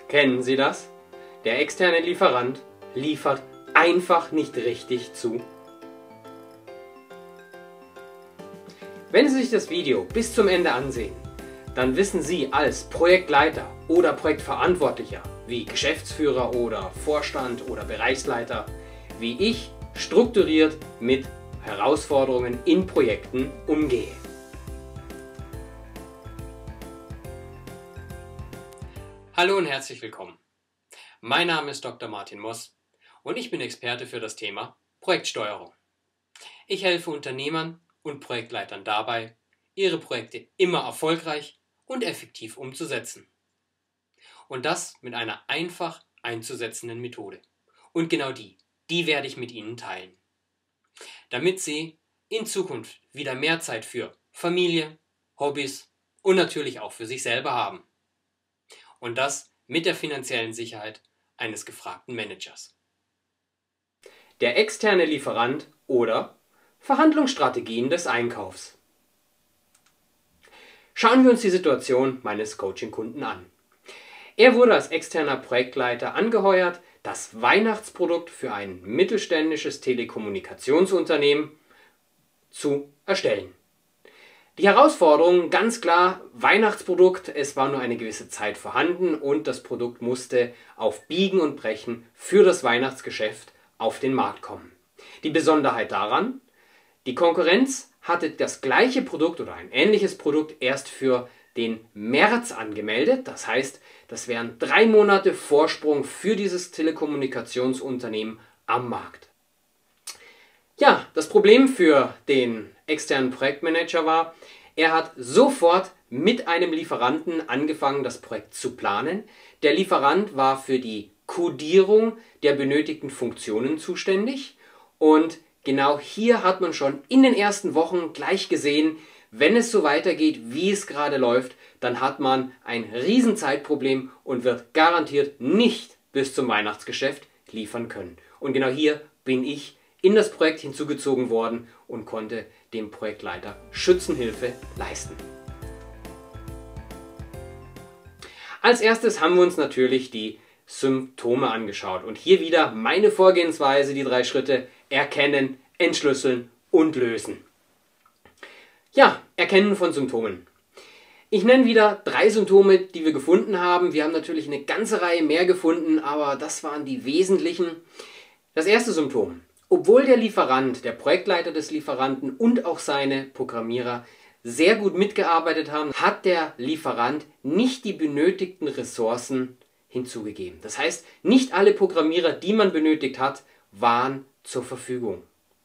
Kennen Sie das? Der externe Lieferant liefert einfach nicht richtig zu. Wenn Sie sich das Video bis zum Ende ansehen, dann wissen Sie als Projektleiter oder Projektverantwortlicher, wie Geschäftsführer oder Vorstand oder Bereichsleiter, wie ich strukturiert mit Herausforderungen in Projekten umgehe. Hallo und herzlich willkommen. Mein Name ist Dr. Martin Moss und ich bin Experte für das Thema Projektsteuerung. Ich helfe Unternehmern und Projektleitern dabei, ihre Projekte immer erfolgreich und effektiv umzusetzen. Und das mit einer einfach einzusetzenden Methode. Und genau die werde ich mit Ihnen teilen. Damit Sie in Zukunft wieder mehr Zeit für Familie, Hobbys und natürlich auch für sich selber haben. Und das mit der finanziellen Sicherheit eines gefragten Managers. Der externe Lieferant oder Verhandlungsstrategien des Einkaufs. Schauen wir uns die Situation meines Coaching-Kunden an. Er wurde als externer Projektleiter angeheuert, das Weihnachtsprodukt für ein mittelständisches Telekommunikationsunternehmen zu erstellen. Die Herausforderung, ganz klar, Weihnachtsprodukt, es war nur eine gewisse Zeit vorhanden und das Produkt musste auf Biegen und Brechen für das Weihnachtsgeschäft auf den Markt kommen. Die Besonderheit daran, die Konkurrenz hatte das gleiche Produkt oder ein ähnliches Produkt erst für den März angemeldet. Das heißt, das wären 3 Monate Vorsprung für dieses Telekommunikationsunternehmen am Markt. Ja, das Problem für den externen Projektmanager war, er hat sofort mit einem Lieferanten angefangen, das Projekt zu planen. Der Lieferant war für die Kodierung der benötigten Funktionen zuständig und genau hier hat man schon in den ersten Wochen gleich gesehen, wenn es so weitergeht, wie es gerade läuft, dann hat man ein Riesenzeitproblem und wird garantiert nicht bis zum Weihnachtsgeschäft liefern können. Und genau hier bin ich in das Projekt hinzugezogen worden und konnte dem Projektleiter Schützenhilfe leisten. Als erstes haben wir uns natürlich die Symptome angeschaut und hier wieder meine Vorgehensweise, die 3 Schritte: Erkennen, Entschlüsseln und Lösen. Ja, Erkennen von Symptomen. Ich nenne wieder 3 Symptome, die wir gefunden haben. Wir haben natürlich eine ganze Reihe mehr gefunden, aber das waren die wesentlichen. Das erste Symptom: Obwohl der Lieferant, der Projektleiter des Lieferanten und auch seine Programmierer sehr gut mitgearbeitet haben, hat der Lieferant nicht die benötigten Ressourcen hinzugegeben. Das heißt, nicht alle Programmierer, die man benötigt hat, waren zur Verfügung.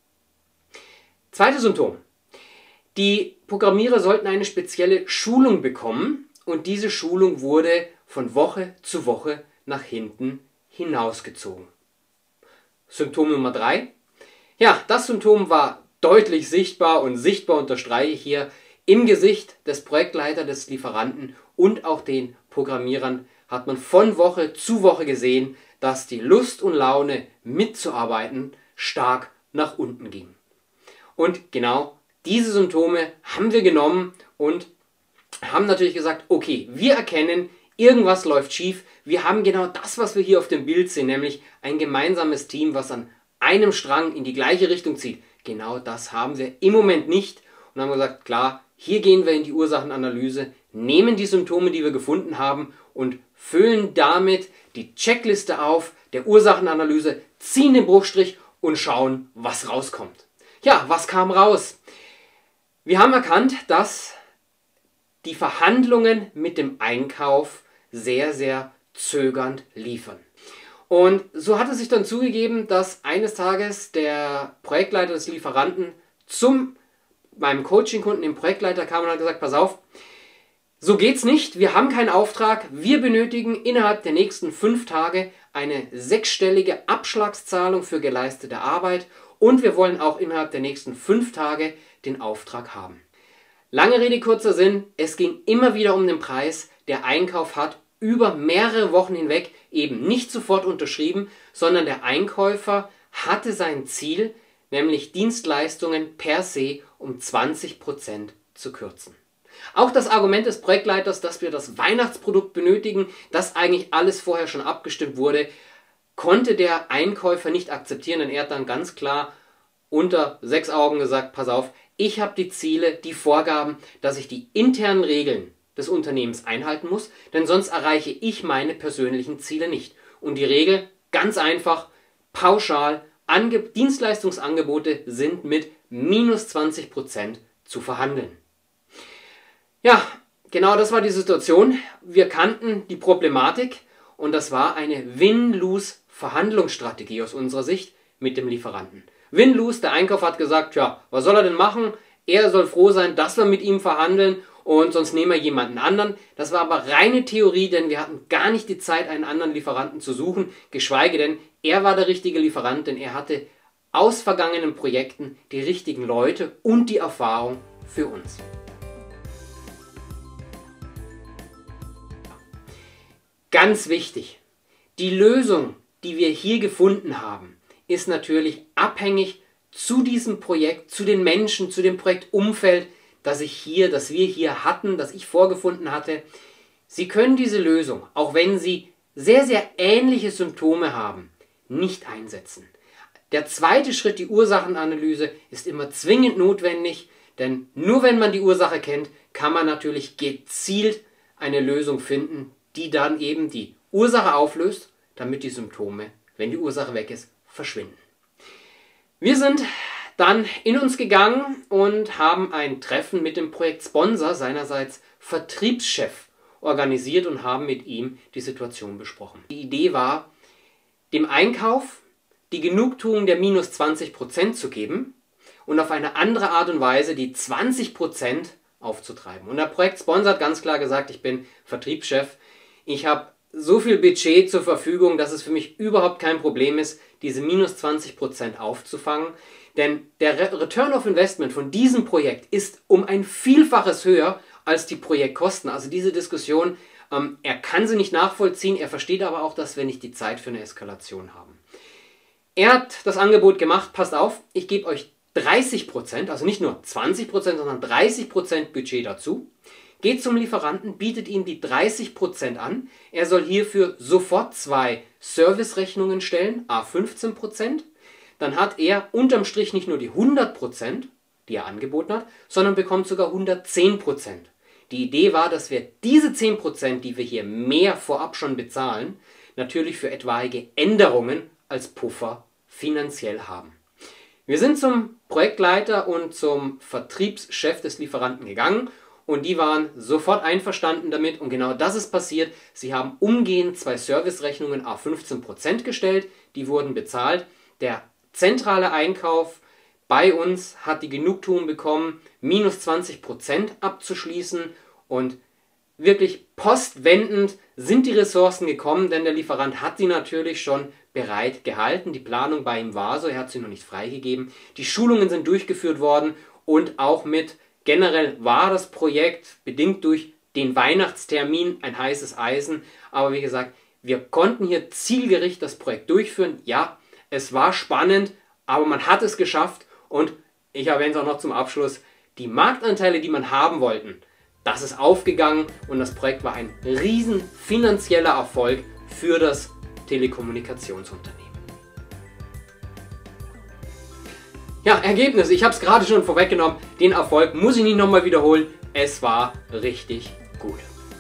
Zweites Symptom: Die Programmierer sollten eine spezielle Schulung bekommen und diese Schulung wurde von Woche zu Woche nach hinten hinausgezogen. Symptom Nummer 3. Ja, das Symptom war deutlich sichtbar und sichtbar unterstreiche ich hier im Gesicht des Projektleiters, des Lieferanten und auch den Programmierern hat man von Woche zu Woche gesehen, dass die Lust und Laune mitzuarbeiten stark nach unten ging. Und genau diese Symptome haben wir genommen und haben natürlich gesagt, okay, wir erkennen, irgendwas läuft schief. Wir haben genau das, was wir hier auf dem Bild sehen, nämlich ein gemeinsames Team, was an einem Strang in die gleiche Richtung zieht. Genau das haben wir im Moment nicht und haben gesagt, klar, hier gehen wir in die Ursachenanalyse, nehmen die Symptome, die wir gefunden haben und füllen damit die Checkliste auf der Ursachenanalyse, ziehen den Bruchstrich und schauen, was rauskommt. Ja, was kam raus? Wir haben erkannt, dass die Verhandlungen mit dem Einkauf sehr, sehr zögernd liefern. Und so hat es sich dann zugegeben, dass eines Tages der Projektleiter des Lieferanten zu meinem Coaching-Kunden, dem Projektleiter, kam und hat gesagt, pass auf, so geht's nicht, wir haben keinen Auftrag, wir benötigen innerhalb der nächsten 5 Tage eine 6-stellige Abschlagszahlung für geleistete Arbeit und wir wollen auch innerhalb der nächsten 5 Tage den Auftrag haben. Lange Rede, kurzer Sinn, es ging immer wieder um den Preis. Der Einkauf hat über mehrere Wochen hinweg eben nicht sofort unterschrieben, sondern der Einkäufer hatte sein Ziel, nämlich Dienstleistungen per se um 20% zu kürzen. Auch das Argument des Projektleiters, dass wir das Weihnachtsprodukt benötigen, das eigentlich alles vorher schon abgestimmt wurde, konnte der Einkäufer nicht akzeptieren, denn er hat dann ganz klar unter 6 Augen gesagt, pass auf, ich habe die Ziele, die Vorgaben, dass ich die internen Regeln des Unternehmens einhalten muss, denn sonst erreiche ich meine persönlichen Ziele nicht. Und die Regel, ganz einfach, pauschal, Dienstleistungsangebote sind mit minus 20% zu verhandeln. Ja, genau das war die Situation. Wir kannten die Problematik und das war eine Win-Lose-Verhandlungsstrategie aus unserer Sicht mit dem Lieferanten. Win-Lose, der Einkauf hat gesagt, ja, was soll er denn machen? Er soll froh sein, dass wir mit ihm verhandeln und sonst nehmen wir jemanden anderen. Das war aber reine Theorie, denn wir hatten gar nicht die Zeit, einen anderen Lieferanten zu suchen, geschweige denn, er war der richtige Lieferant, denn er hatte aus vergangenen Projekten die richtigen Leute und die Erfahrung für uns. Ganz wichtig, die Lösung, die wir hier gefunden haben, ist natürlich abhängig zu diesem Projekt, zu den Menschen, zu dem Projektumfeld, das wir hier hatten, das ich vorgefunden hatte. Sie können diese Lösung, auch wenn Sie sehr, sehr ähnliche Symptome haben, nicht einsetzen. Der zweite Schritt, die Ursachenanalyse, ist immer zwingend notwendig, denn nur wenn man die Ursache kennt, kann man natürlich gezielt eine Lösung finden, die dann eben die Ursache auflöst, damit die Symptome, wenn die Ursache weg ist, verschwinden. Wir sind dann in uns gegangen und haben ein Treffen mit dem Projektsponsor, seinerseits Vertriebschef, organisiert und haben mit ihm die Situation besprochen. Die Idee war, dem Einkauf die Genugtuung der minus 20% zu geben und auf eine andere Art und Weise die 20% aufzutreiben. Und der Projektsponsor hat ganz klar gesagt, ich bin Vertriebschef, ich habe so viel Budget zur Verfügung, dass es für mich überhaupt kein Problem ist, diese minus 20% aufzufangen. Denn der Return of Investment von diesem Projekt ist um ein Vielfaches höher als die Projektkosten. Also diese Diskussion, er kann sie nicht nachvollziehen, er versteht aber auch, dass wir nicht die Zeit für eine Eskalation haben. Er hat das Angebot gemacht, passt auf, ich gebe euch 30%, also nicht nur 20%, sondern 30% Budget dazu. Geht zum Lieferanten, bietet ihm die 30% an. Er soll hierfür sofort 2 Servicerechnungen stellen, à 15%. Dann hat er unterm Strich nicht nur die 100%, die er angeboten hat, sondern bekommt sogar 110%. Die Idee war, dass wir diese 10%, die wir hier mehr vorab schon bezahlen, natürlich für etwaige Änderungen als Puffer finanziell haben. Wir sind zum Projektleiter und zum Vertriebschef des Lieferanten gegangen und die waren sofort einverstanden damit und genau das ist passiert. Sie haben umgehend 2 Servicerechnungen à 15% gestellt, die wurden bezahlt. Der zentrale Einkauf bei uns hat die Genugtuung bekommen, minus 20% abzuschließen und wirklich postwendend sind die Ressourcen gekommen, denn der Lieferant hat sie natürlich schon bereit gehalten. Die Planung bei ihm war so, er hat sie noch nicht freigegeben. Die Schulungen sind durchgeführt worden und auch generell war das Projekt bedingt durch den Weihnachtstermin ein heißes Eisen. Aber wie gesagt, wir konnten hier zielgerichtet das Projekt durchführen. Ja, es war spannend, aber man hat es geschafft und ich erwähne es auch noch zum Abschluss, die Marktanteile, die man haben wollten, das ist aufgegangen und das Projekt war ein riesen finanzieller Erfolg für das Telekommunikationsunternehmen. Ja, Ergebnis, ich habe es gerade schon vorweggenommen, den Erfolg muss ich nicht nochmal wiederholen, es war richtig gut.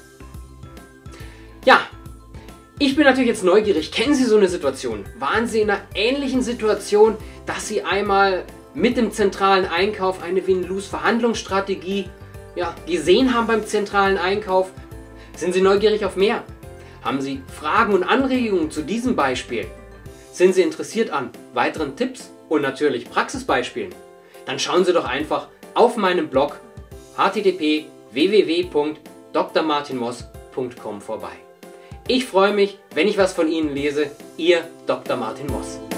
Ja, ich bin natürlich jetzt neugierig, kennen Sie so eine Situation? Waren Sie in einer ähnlichen Situation, dass Sie einmal mit dem zentralen Einkauf eine Win-Lose-Verhandlungsstrategie gesehen haben beim zentralen Einkauf? Sind Sie neugierig auf mehr? Haben Sie Fragen und Anregungen zu diesem Beispiel? Sind Sie interessiert an weiteren Tipps und natürlich Praxisbeispielen? Dann schauen Sie doch einfach auf meinem Blog http://www.drmartinmoss.com vorbei. Ich freue mich, wenn ich was von Ihnen lese. Ihr Dr. Martin Moss.